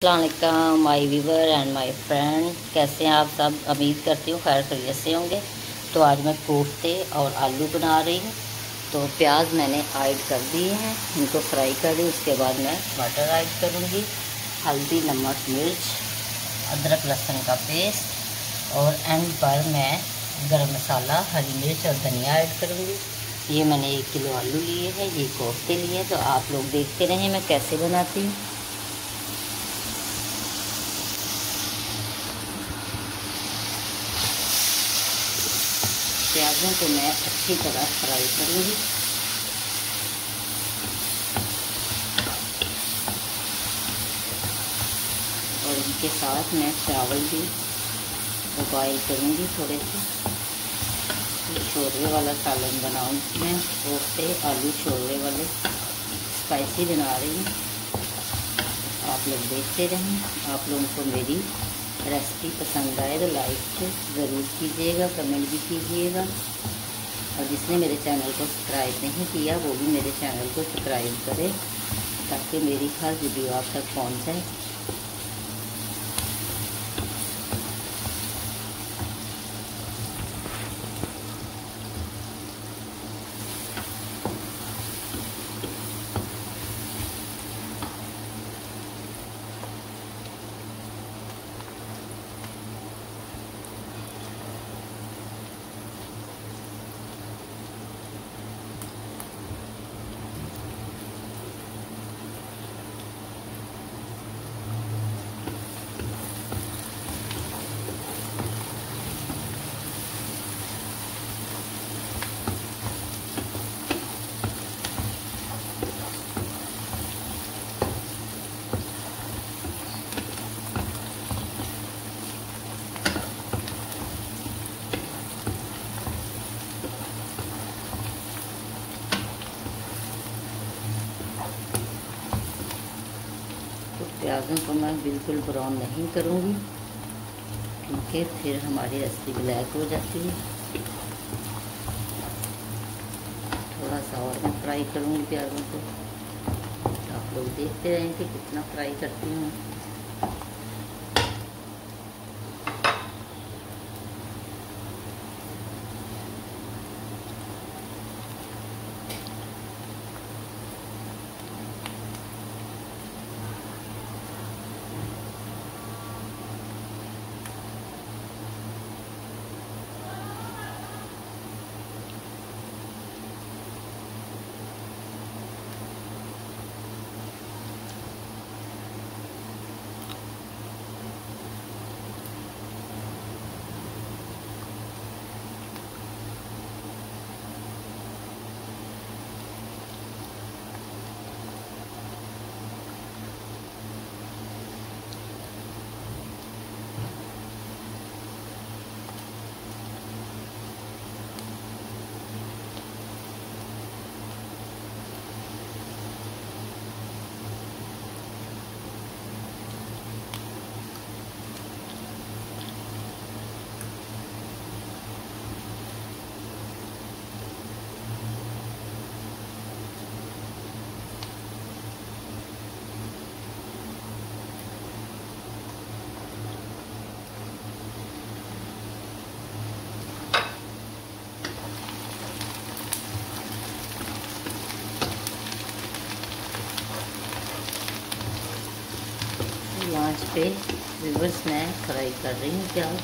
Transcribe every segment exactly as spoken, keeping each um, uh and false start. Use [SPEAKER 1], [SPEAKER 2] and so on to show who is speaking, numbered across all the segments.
[SPEAKER 1] अस्सलाम my viewer and my friend, कैसे हैं आप सब। उम्मीद करती हूँ खैर खैरियत से होंगे। तो आज मैं कोफ्ते और आलू बना रही हूँ। तो प्याज मैंने ऐड कर दिए हैं, इनको फ्राई कर दी। उसके बाद मैं बटर ऐड करूँगी, हल्दी, नमक, मिर्च, अदरक लहसुन का पेस्ट और एंड पर मैं गरम मसाला, हरी मिर्च और धनिया ऐड करूँगी। ये मैंने एक किलो आलू लिए हैं, ये कोफ्ते लिए हैं। तो आप लोग देखते रहें मैं कैसे बनाती हूँ। प्याज़ों को मैं अच्छी तरह फ्राई करूँगी। और इनके साथ मैं चावल भी बॉईल करूँगी थोड़े से। शोरवे वाला सालन बनाऊँगी मैं, कोफ्ते आलू शोरवे वाले स्पाइसी बना रही हूँ। आप लोग देखते रहें। आप लोगों को मेरी रेसिपी पसंद आए तो लाइक ज़रूर कीजिएगा, कमेंट भी कीजिएगा। और जिसने मेरे चैनल को सब्सक्राइब नहीं किया वो भी मेरे चैनल को सब्सक्राइब करे ताकि मेरी हर वीडियो आप तक पहुंच जाए। प्याज़ों को मैं बिल्कुल ब्राउन नहीं करूँगी क्योंकि फिर हमारी रेसिपी ब्लैक हो जाती है। थोड़ा सा और मैं फ्राई करूँगी प्याज़ों को। तो आप लोग देखते रहें कि कितना फ्राई करती हूँ। आंच पे रिवर्स में फ्राई कर रही हूँ प्याज।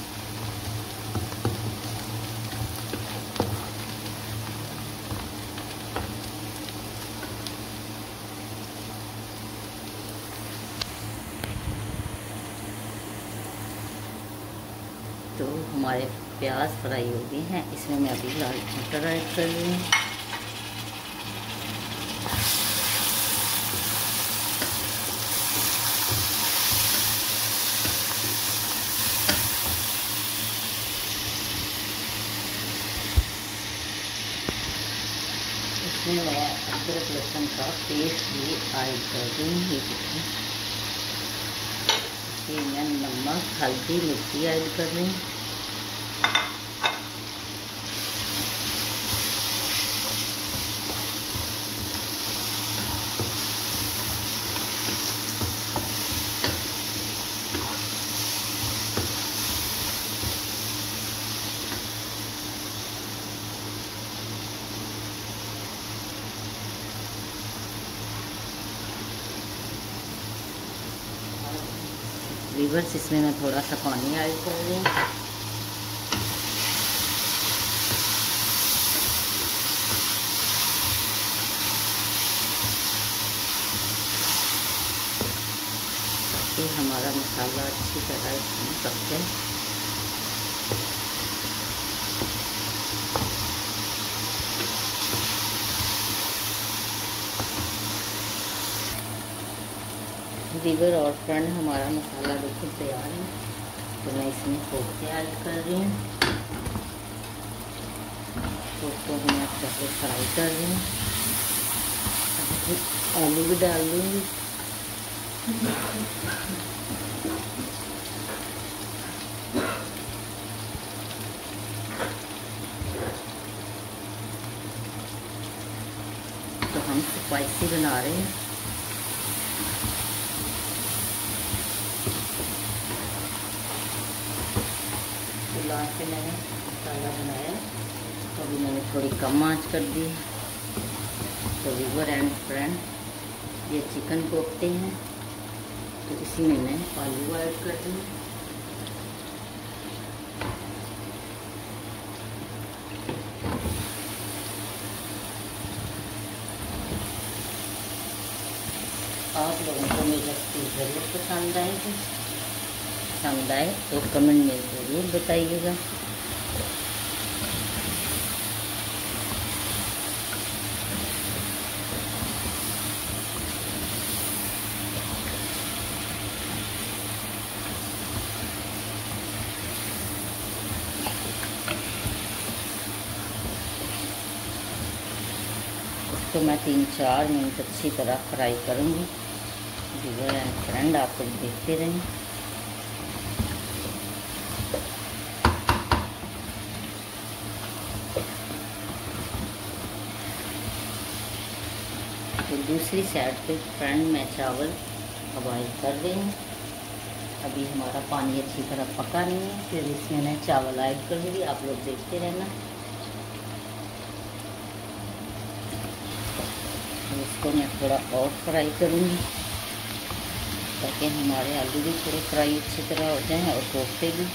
[SPEAKER 1] तो हमारे प्याज फ्राई हो गए हैं, इसमें मैं अभी लाल मटर ऐड कर रही हूँ। इसमें मैं अदरक लहसुन का पेस्ट भी ऐड कर दूँगी। इसमें मैं नमक, हल्दी, मिर्ची ऐड कर रही हूँ। वीवर्स, इसमें मैं थोड़ा सा पानी ऐड कर रही हूँ। ताकि हमारा मसाला अच्छी तरह इसमें पक जाए। वीवर और फ्रेंड, हमारा मसाला बिल्कुल तैयार है। तो मैं इसमें कोफ्ते ऐड कर रही हूँ। कोफ्तों को मैं अच्छे से फ्राई कर रही हूँ। आलू भी डाल दूँगी। तो हम स्पाइसी बना रहे हैं। लास्ट में मैंने मसाला बनाया, तो अभी मैंने थोड़ी कम आंच कर दी। तो वीवर एंड फ्रेंड, ये चिकन कोफ्ते हैं, तो इसी में मैं आलू ऐड कर दूँ। आप लोगों को मेरी रेसिपी ज़रूर पसंद आएगी। पसंद आए तो कमेंट में ज़रूर बताइएगा। इसको मैं तीन चार मिनट अच्छी तरह फ्राई करूँगी। वीवर एंड फ्रेंड, आप लोग देखते रहें। तो दूसरी साइड पे फ्रेंड मैं चावल बॉईल कर रही हूँ। अभी हमारा पानी अच्छी तरह पका नहीं है, फिर इसमें मैं चावल ऐड करूँगी। आप लोग देखते रहना। इसको मैं थोड़ा और फ्राई करूँगी ताकि हमारे आलू भी थोड़े फ्राई अच्छी तरह हो जाएं और कोफ्ते भी।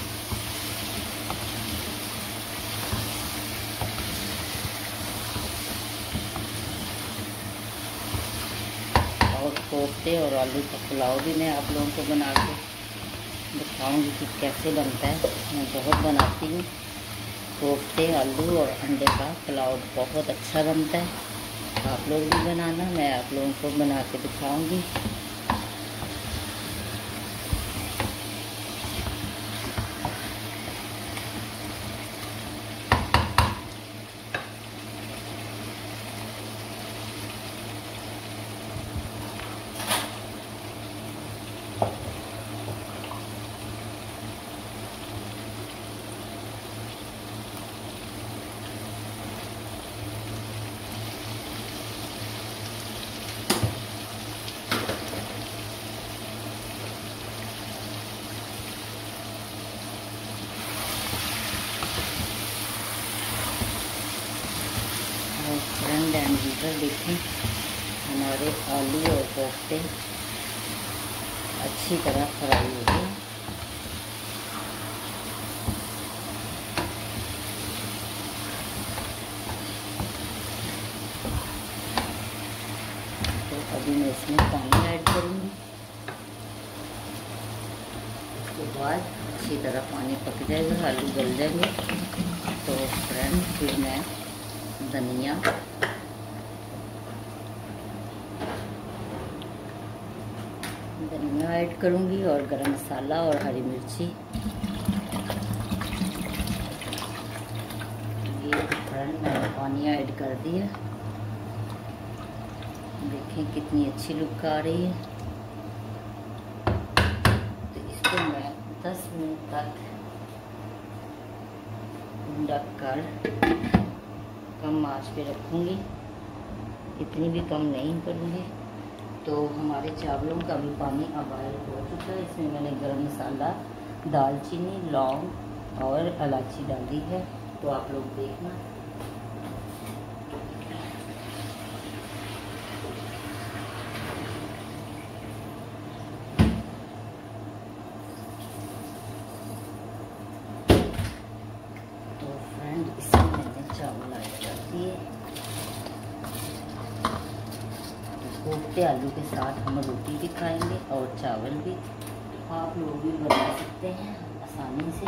[SPEAKER 1] और कोफ्ते और आलू का पुलाव भी मैं आप लोगों को बना के दिखाऊंगी कि कैसे बनता है। मैं बहुत बनाती हूँ। कोफ्ते, आलू और अंडे का पुलाव बहुत अच्छा बनता है। आप लोग भी बनाना, मैं आप लोगों को बना के दिखाऊंगी। फ्रेंड एंड वीवर, देखें हमारे आलू और कोफ्ते अच्छी तरह फ्राई हो गए। तो अभी मैं इसमें पानी ऐड करूँगी। उसके बाद अच्छी तरह पानी पक जाएगा, आलू गल जाएंगे। तो फ्रेंड फिर मैं धनिया, धनिया ऐड करूँगी और गरम मसाला और हरी मिर्ची। ये फ्रेंड मैंने पानी ऐड कर दिया। देखें कितनी अच्छी लुक आ रही है। तो इसको मैं दस मिनट तक ढक कर कम आंच पे रखूँगी। इतनी भी कम नहीं करूँगी। तो हमारे चावलों का भी पानी उबाल हो चुका है। इसमें मैंने गरम मसाला, दालचीनी, लौंग और इलायची डाली है। तो आप लोग देखना। कोफ्ते आलू के साथ हम रोटी भी खाएंगे और चावल भी। आप लोग भी बना सकते हैं आसानी से।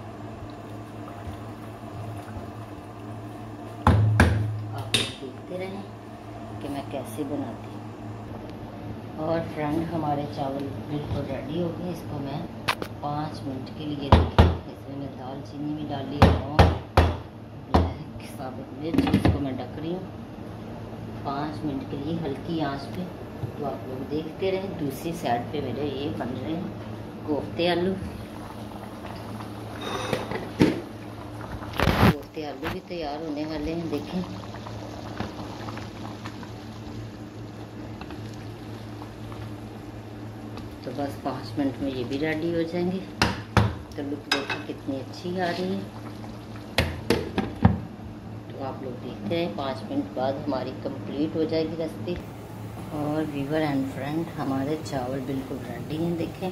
[SPEAKER 1] आप लोग देखते रहें कि मैं कैसे बनाती हूँ। और फ्रेंड, हमारे चावल बिल्कुल रेडी हो गए। इसको मैं पाँच मिनट के लिए देखें। इसमें मैं दालचीनी भी डाली, लौंग, ब्लैक साबुत मिर्च, इसको मैं ढक रही हूँ पाँच मिनट के लिए हल्की आंच पे। तो आप लोग देखते रहें। दूसरी साइड पे मेरे ये बन रहे हैं कोफ्ते आलू। कोफ्ते आलू भी तैयार होने वाले हैं, देखें। तो बस पाँच मिनट में ये भी रेडी हो जाएंगे। तो लुक देखो कितनी अच्छी आ रही है। तो आप लोग देखते हैं पाँच मिनट बाद हमारी कंप्लीट हो जाएगी रेसिपी। और व्यूअर एंड फ्रेंड, हमारे चावल बिल्कुल रेडी हैं, देखें।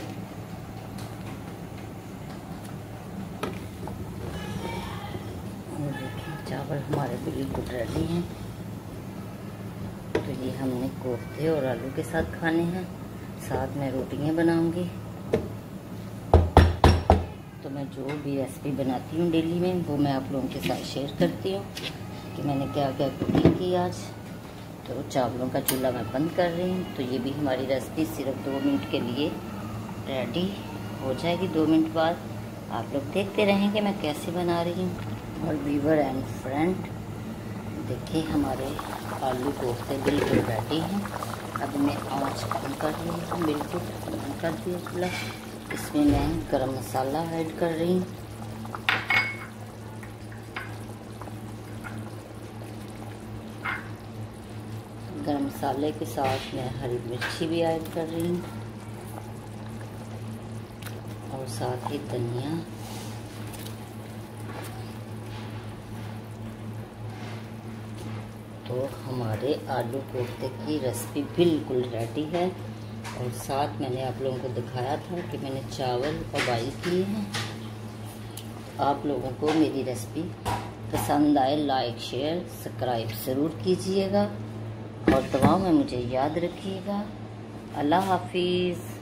[SPEAKER 1] और देखें चावल हमारे बिल्कुल रेडी हैं। तो ये हमने कोफ्ते और आलू के साथ खाने हैं। साथ में रोटियां बनाऊंगी। तो मैं जो भी रेसिपी बनाती हूँ डेली में, वो मैं आप लोगों के साथ शेयर करती हूँ कि मैंने क्या क्या कुकिंग की आज। तो चावलों का चूल्हा मैं बंद कर रही हूँ। तो ये भी हमारी रेसिपी सिर्फ दो मिनट के लिए रेडी हो जाएगी। दो मिनट बाद आप लोग देखते रहेंगे मैं कैसे बना रही हूँ। और व्यूअर एंड फ्रेंड, देखिए हमारे आलू कोफ्ते बिल्कुल रेडी हैं। अब मैं आँच कम कर रही हूँ, बिल्कुल बंद कर दिया चूल्हा। इसमें मैं गरम मसाला ऐड कर रही हूँ। गरम मसाले के साथ मैं हरी मिर्ची भी ऐड कर रही हूँ और साथ ही धनिया। तो हमारे आलू कोफ्ते की रेसिपी बिल्कुल रेडी है। और साथ मैंने आप लोगों को दिखाया था कि मैंने चावल उबाल किए हैं। आप लोगों को मेरी रेसिपी पसंद आए, लाइक शेयर सब्सक्राइब ज़रूर कीजिएगा और दुआओं में मुझे याद रखिएगा। अल्लाह हाफिज़।